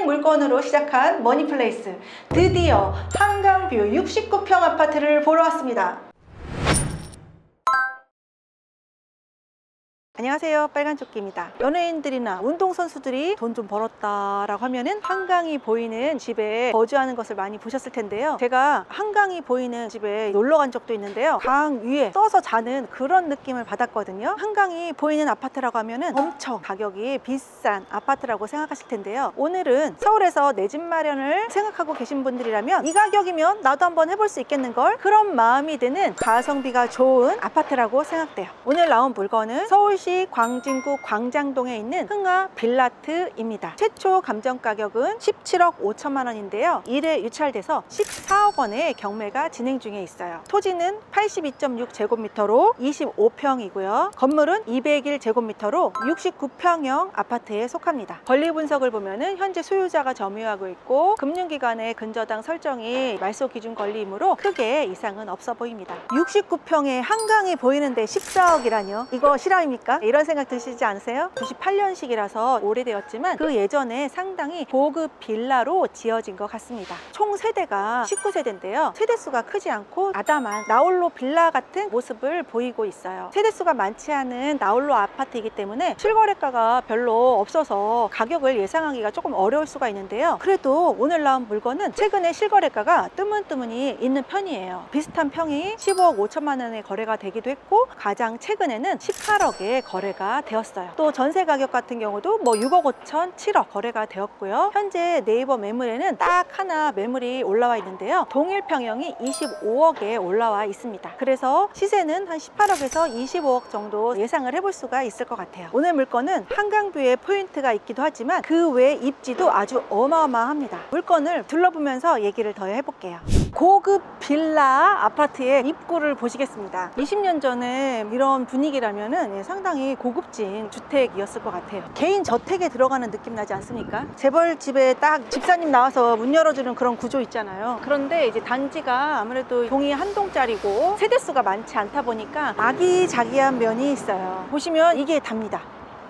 물건으로 시작한 머니플레이스, 드디어 한강뷰 69평 아파트를 보러 왔습니다. 안녕하세요, 빨간조끼입니다. 연예인들이나 운동선수들이 돈 좀 벌었다라고 하면은 한강이 보이는 집에 거주하는 것을 많이 보셨을 텐데요. 제가 한강이 보이는 집에 놀러 간 적도 있는데요, 강 위에 떠서 자는 그런 느낌을 받았거든요. 한강이 보이는 아파트라고 하면은 엄청 가격이 비싼 아파트라고 생각하실 텐데요, 오늘은 서울에서 내 집 마련을 생각하고 계신 분들이라면 이 가격이면 나도 한번 해볼 수 있겠는걸, 그런 마음이 드는 가성비가 좋은 아파트라고 생각돼요. 오늘 나온 물건은 서울시 광진구 광장동에 있는 흥하 빌라트입니다. 최초 감정 가격은 17억 5천만 원인데요. 1회 유찰돼서 14억 원의 경매가 진행 중에 있어요. 토지는 82.6제곱미터로 25평이고요. 건물은 201제곱미터로 69평형 아파트에 속합니다. 권리 분석을 보면은 현재 소유자가 점유하고 있고 금융기관의 근저당 설정이 말소 기준 권리이므로 크게 이상은 없어 보입니다. 69평에 한강이 보이는데 14억이라뇨? 이거 실화입니까? 이런 생각 드시지 않으세요? 98년식이라서 오래되었지만 그 예전에 상당히 고급 빌라로 지어진 것 같습니다. 총 세대가 19세대인데요. 세대수가 크지 않고 아담한 나홀로 빌라 같은 모습을 보이고 있어요. 세대수가 많지 않은 나홀로 아파트이기 때문에 실거래가가 별로 없어서 가격을 예상하기가 조금 어려울 수가 있는데요. 그래도 오늘 나온 물건은 최근에 실거래가가 뜨문뜨문이 있는 편이에요. 비슷한 평이 15억 5천만 원에 거래가 되기도 했고, 가장 최근에는 18억에 거래가 되었어요. 또 전세 가격 같은 경우도 6억 5천, 7억 거래가 되었고요. 현재 네이버 매물에는 딱 하나 매물이 올라와 있는데요, 동일 평형이 25억에 올라와 있습니다. 그래서 시세는 한 18억에서 25억 정도 예상을 해볼 수가 있을 것 같아요. 오늘 물건은 한강뷰에 포인트가 있기도 하지만 그 외 입지도 아주 어마어마합니다. 물건을 둘러보면서 얘기를 더 해볼게요. 고급 빌라 아파트의 입구를 보시겠습니다. 20년 전에 이런 분위기라면은 상당히 고급진 주택이었을 것 같아요. 개인 저택에 들어가는 느낌 나지 않습니까? 재벌집에 딱 집사님 나와서 문 열어주는 그런 구조 있잖아요. 그런데 이제 단지가 아무래도 동이 한 동짜리고 세대수가 많지 않다 보니까 아기자기한 면이 있어요. 보시면 이게 답니다.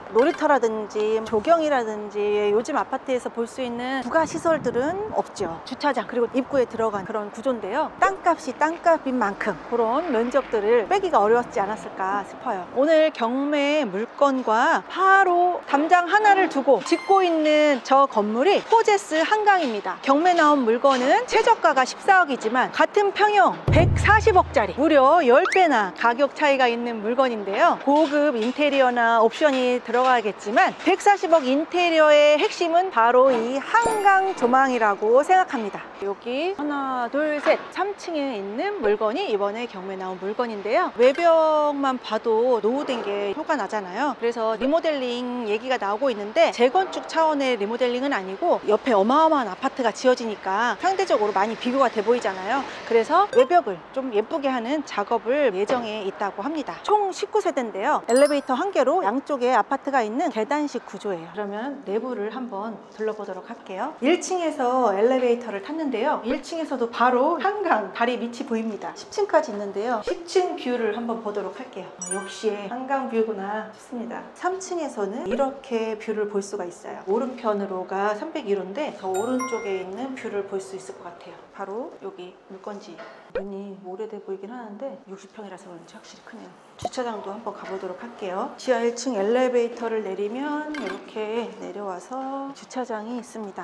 놀이터라든지 조경이라든지 요즘 아파트에서 볼 수 있는 부가 시설들은 없죠. 주차장 그리고 입구에 들어간 그런 구조인데요, 땅값이 땅값인 만큼 그런 면적들을 빼기가 어려웠지 않았을까 싶어요. 오늘 경매 물건과 바로 담장 하나를 두고 짓고 있는 저 건물이 호제스 한강입니다. 경매 나온 물건은 최저가가 14억이지만 같은 평형 140억짜리 무려 10배나 가격 차이가 있는 물건인데요, 고급 인테리어나 옵션이 들어가겠지만 140억 인테리어의 핵심은 바로 이 한강 조망이라고 생각합니다. 여기 하나 둘 셋 3층에 있는 물건이 이번에 경매 나온 물건인데요, 외벽만 봐도 노후된 게 효과 나잖아요. 그래서 리모델링 얘기가 나오고 있는데 재건축 차원의 리모델링은 아니고 옆에 어마어마한 아파트가 지어지니까 상대적으로 많이 비교가 돼 보이잖아요. 그래서 외벽을 좀 예쁘게 하는 작업을 예정에 있다고 합니다. 총 19세대인데요 엘리베이터 한 개로 양쪽에 아파트가 있는 계단식 구조예요. 그러면 내부를 한번 둘러보도록 할게요. 1층에서 엘리베이터를 탔는데요, 1층에서도 바로 한강 다리 밑이 보입니다. 10층까지 있는데요, 10층 뷰를 한번 보도록 할게요. 역시 한강 뷰구나 싶습니다. 3층에서는 이렇게 뷰를 볼 수가 있어요. 오른편으로가 301호인데 더 오른쪽에 있는 뷰를 볼 수 있을 것 같아요. 바로 여기 물건지. 눈이 오래돼 보이긴 하는데 60평이라서 그런지 확실히 크네요. 주차장도 한번 가보도록 할게요. 지하 1층 엘리베이터를 내리면 이렇게 내려와서 주차장이 있습니다.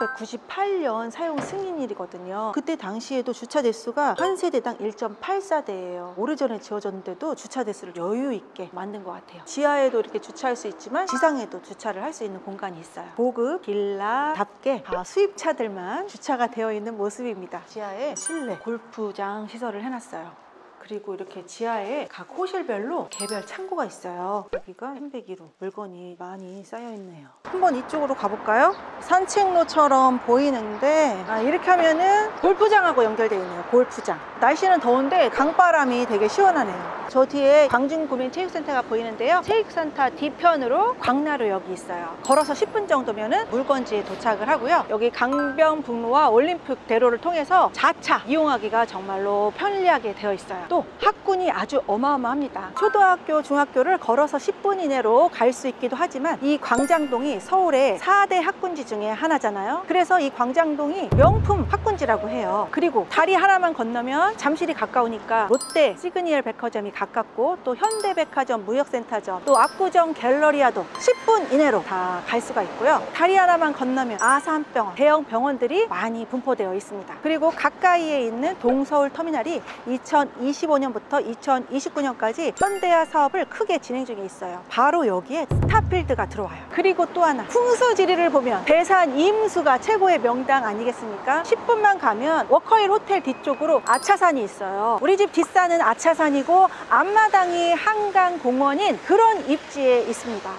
1998년 사용 승인일이거든요. 그때 당시에도 주차 대수가 한 세대당 1.84대예요 오래전에 지어졌는데도 주차 대수를 여유 있게 만든 것 같아요. 지하에도 이렇게 주차할 수 있지만 지상에도 주차를 할 수 있는 공간이 있어요. 고급 빌라답게 수입차들만 주차가 되어 있는 모습입니다. 지하에 실내 골프장 시설을 해놨어요. 그리고 이렇게 지하에 각 호실별로 개별 창고가 있어요. 여기가 301호 물건이 많이 쌓여있네요. 한번 이쪽으로 가볼까요? 산책로처럼 보이는데 이렇게 하면은 골프장하고 연결되어 있네요. 골프장. 날씨는 더운데 강바람이 되게 시원하네요. 저 뒤에 광진구민체육센터가 보이는데요. 체육센터 뒤편으로 광나루역이 있어요. 걸어서 10분 정도면 물건지에 도착을 하고요. 여기 강변북로와 올림픽대로를 통해서 자차 이용하기가 정말로 편리하게 되어 있어요. 또 학군이 아주 어마어마합니다. 초등학교, 중학교를 걸어서 10분 이내로 갈 수 있기도 하지만 이 광장동이 서울의 4대 학군지 중에 하나잖아요. 그래서 이 광장동이 명품 학군지라고 해요. 그리고 다리 하나만 건너면 잠실이 가까우니까 롯데 시그니엘 백화점이 가깝고 또 현대백화점, 무역센터점, 또 압구정 갤러리아도 10분 이내로 다 갈 수가 있고요. 다리 하나만 건너면 아산병원, 대형 병원들이 많이 분포되어 있습니다. 그리고 가까이에 있는 동서울터미널이 2025년부터 2029년까지 현대화 사업을 크게 진행 중에 있어요. 바로 여기에 스타필드가 들어와요. 그리고 또 하나, 풍수지리를 보면 대산 임수가 최고의 명당 아니겠습니까? 10분만 가면 워커힐 호텔 뒤쪽으로 아차산이 있어요. 우리 집 뒷산은 아차산이고 앞마당이 한강공원인 그런 입지에 있습니다.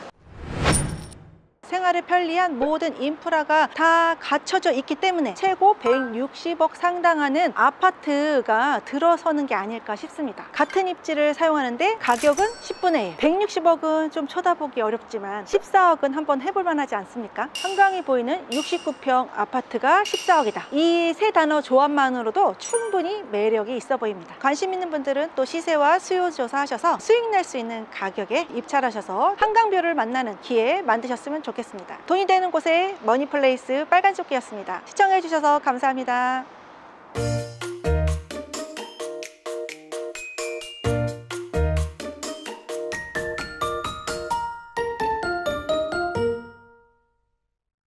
생활을 편리한 모든 인프라가 다 갖춰져 있기 때문에 최고 160억 상당하는 아파트가 들어서는 게 아닐까 싶습니다. 같은 입지를 사용하는데 가격은 10분의 1, 160억은 좀 쳐다보기 어렵지만 14억은 한번 해볼 만하지 않습니까? 한강이 보이는 69평 아파트가 14억이다. 이 세 단어 조합만으로도 충분히 매력이 있어 보입니다. 관심 있는 분들은 또 시세와 수요 조사하셔서 수익 낼 수 있는 가격에 입찰하셔서 한강뷰를 만나는 기회 만드셨으면 좋겠습니다. 돈이 되는 곳에 머니플레이스 빨간조끼였습니다. 시청해주셔서 감사합니다.